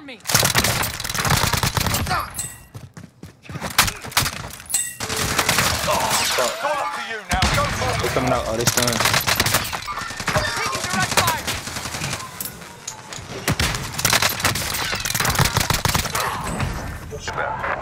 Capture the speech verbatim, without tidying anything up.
me. It's all up to you now. Go forward. They're coming out. Oh, they stunned. Taking direct fire. Step.